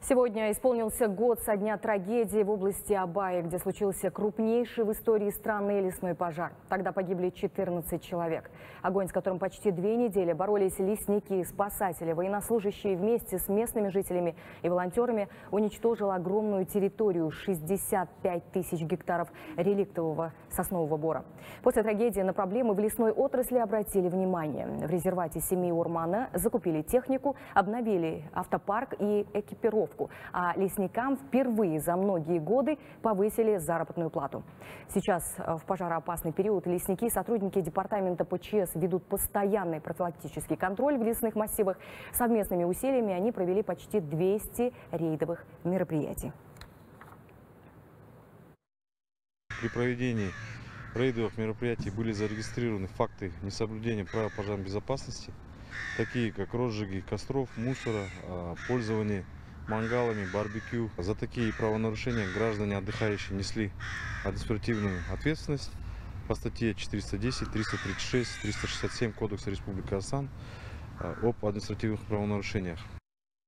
Сегодня исполнился год со дня трагедии в области Абая, где случился крупнейший в истории страны лесной пожар. Тогда погибли 14 человек. Огонь, с которым почти 2 недели боролись лесники, спасатели, военнослужащие вместе с местными жителями и волонтерами, уничтожил огромную территорию – 65 тысяч гектаров реликтового соснового бора. После трагедии на проблемы в лесной отрасли обратили внимание. В резервате семьи Урмана закупили технику, обновили автопарк и экипировку. А лесникам впервые за многие годы повысили заработную плату. Сейчас в пожароопасный период лесники и сотрудники департамента ПЧС ведут постоянный профилактический контроль в лесных массивах. Совместными усилиями они провели почти 200 рейдовых мероприятий. При проведении рейдовых мероприятий были зарегистрированы факты несоблюдения правил пожарной безопасности, такие как розжиги костров, мусора, пользование мангалами, барбекю. За такие правонарушения граждане отдыхающие несли административную ответственность по статье 410, 336, 367 Кодекса Республики Казахстан об административных правонарушениях.